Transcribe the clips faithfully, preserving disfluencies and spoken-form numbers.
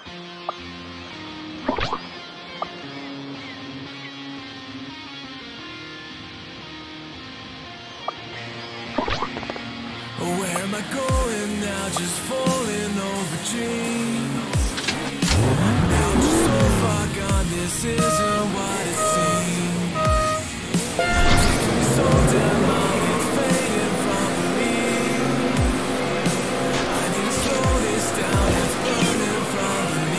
Where am I going now? Just falling over dreams. Now I'm just so far gone, this isn't what it seems. Taking me so damn long, it's fading from me. I need to slow this down, it's burning from me.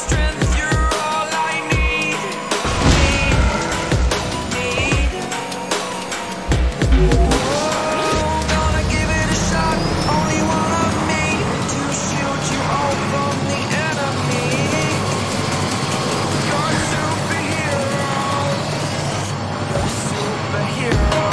strength, you're all I need. Need, need. Oh, gonna give it a shot. Only one of me to shield you all from the enemy. You're a superhero. You're a superhero.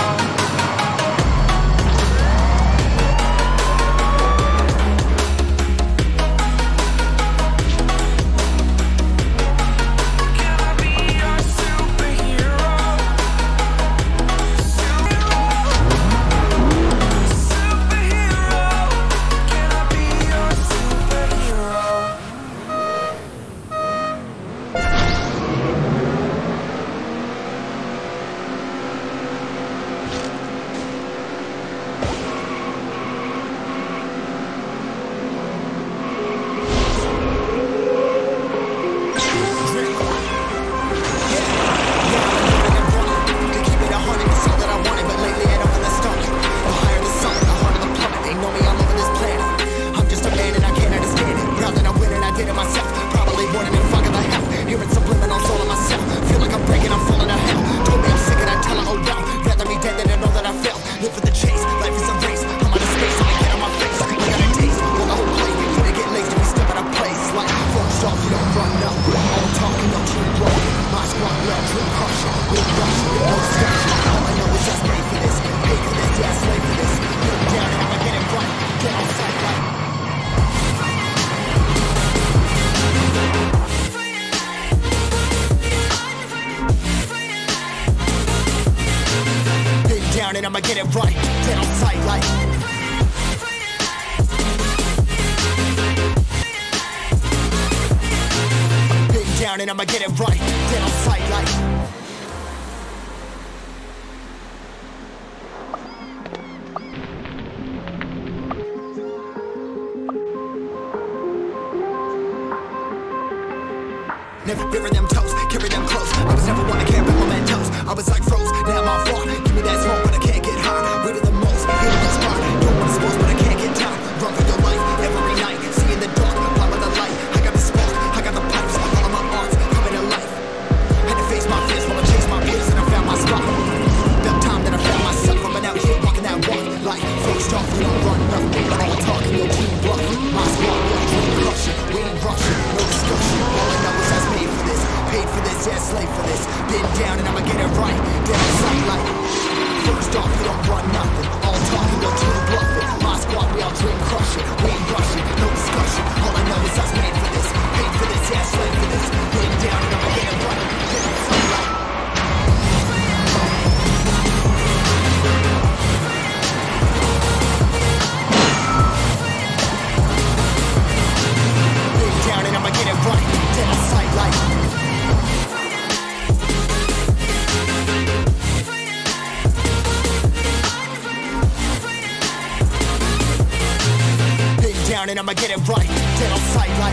And I'ma get it right, dead on sight like been down and I'ma get it right, dead on sight like never bury them toes, carry them close. I was never one to care about mementos. I was like froze, now I'm on far. Give me that smoke, but I can't get high. Ready the most, hit the spot. Don't wanna suppose, but I can't get tired. Run for your life, every night. See in the dark, blind with the light. I got the spark, I got the pipes. All of my arts coming to life. Had to face my fears while I chase my peers, and I found my spot. The time that I found myself, I'm out here walking that walk. Like first off, you don't run nothing. All talking, your team bluff. My squad, we are dream crushing. We ain't rushing, no discussion. All I know is I was made for this, paid for this, yeah, slave for this. Been down and I'ma get it right, dead on sight like first off, you don't run nothing. All talking, your team bluffing. My squad, we all dream crushing. We ain't rushing, no discussion. All I know is I was made for this, paid for this, yeah, slave for this. Been down and I'ma get it right, dead on sight like and I'ma get it right, dead on sight like been down and I'ma get it right, dead on sight like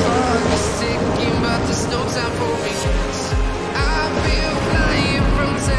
I've been flying from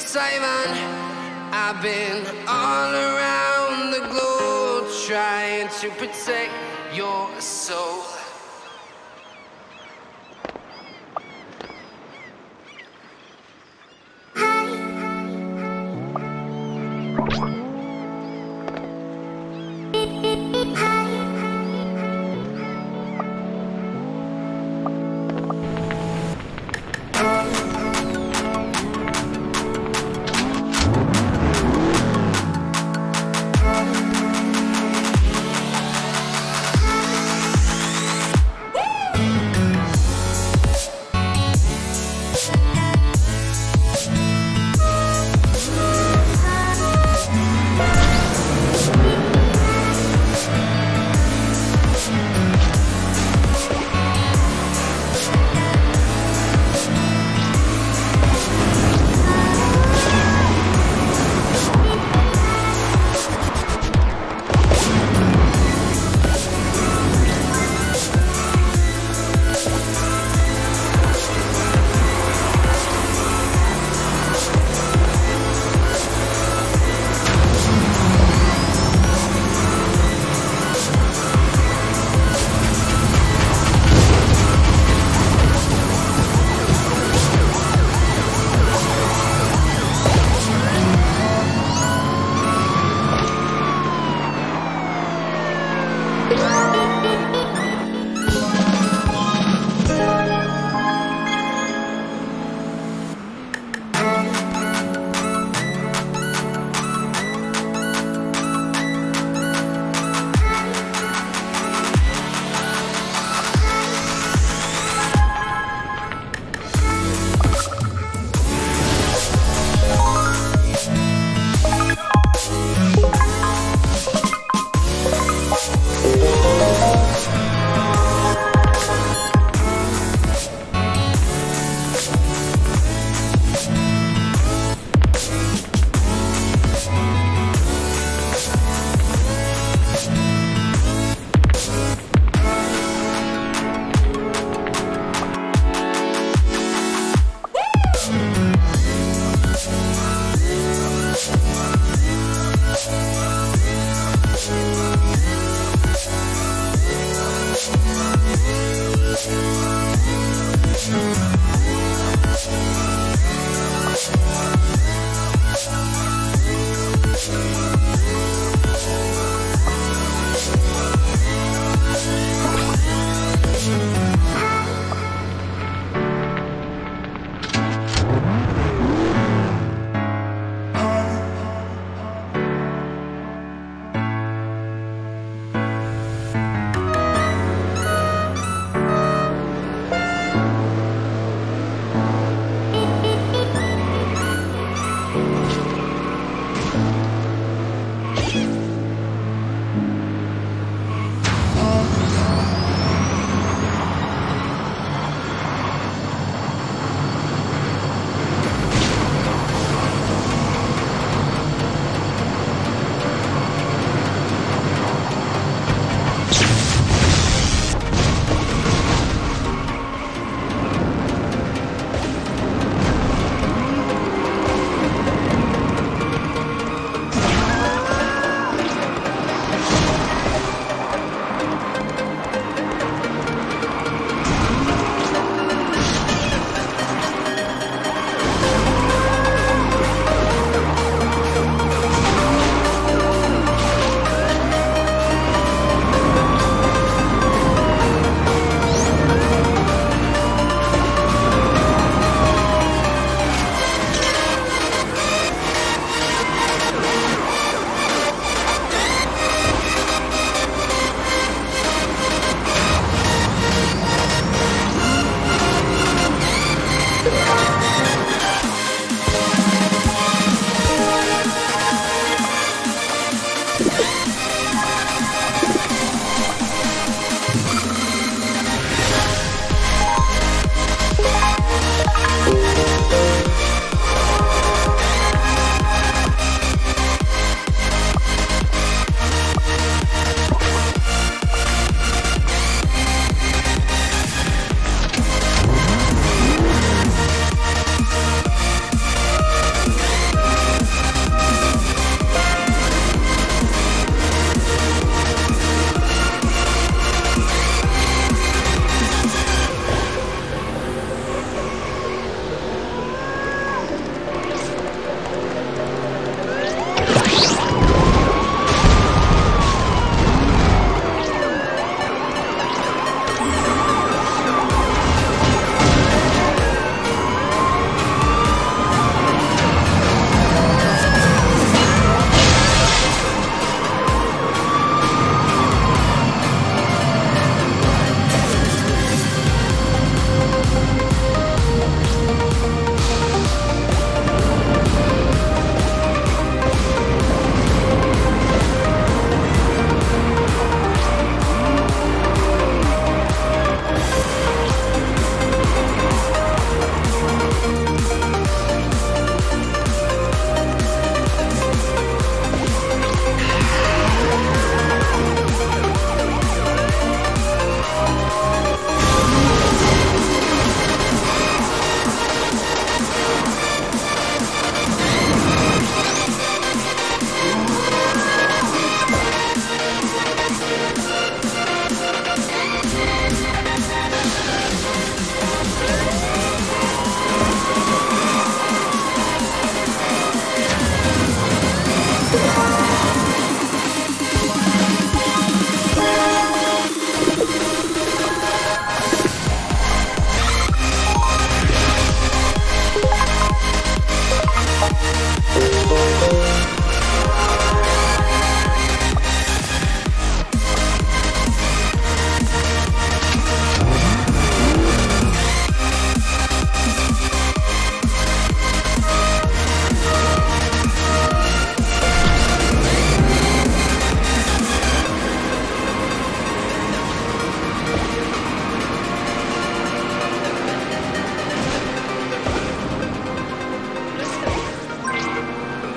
Simon. I've been all around the globe trying to protect your soul.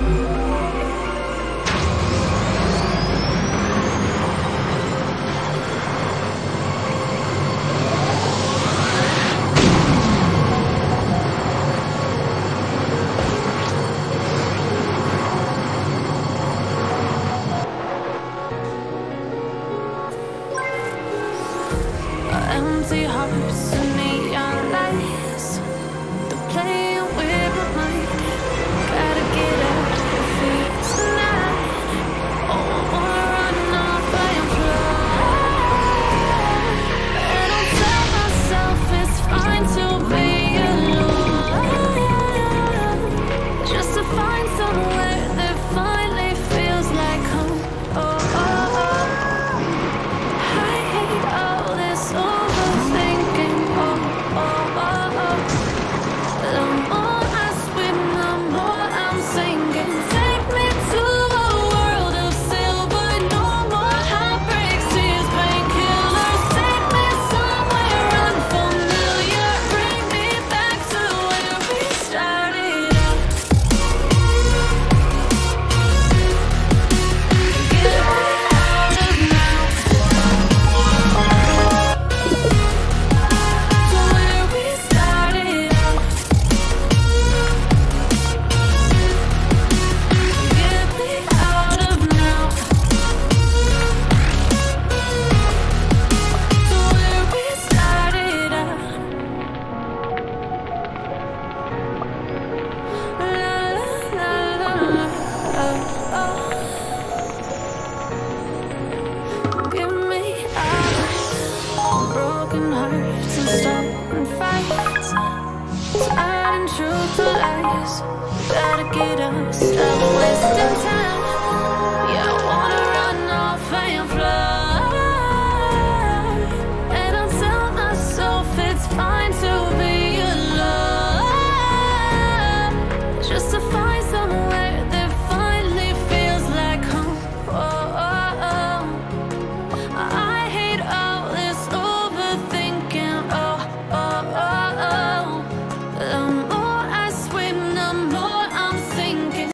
you.